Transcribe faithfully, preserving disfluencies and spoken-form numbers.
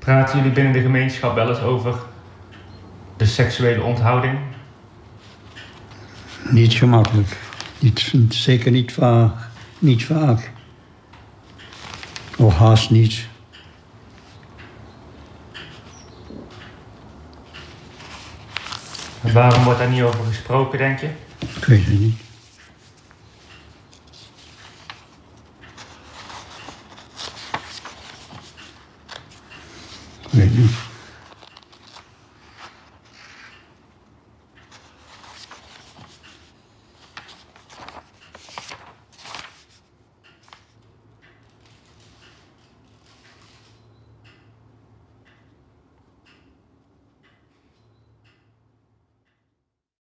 Praten jullie binnen de gemeenschap wel eens over de seksuele onthouding? Niet gemakkelijk. Niet, zeker niet vaak. Niet vaak. Of haast niet. En waarom wordt daar niet over gesproken, denk je? Ik weet het niet. Ik weet niet.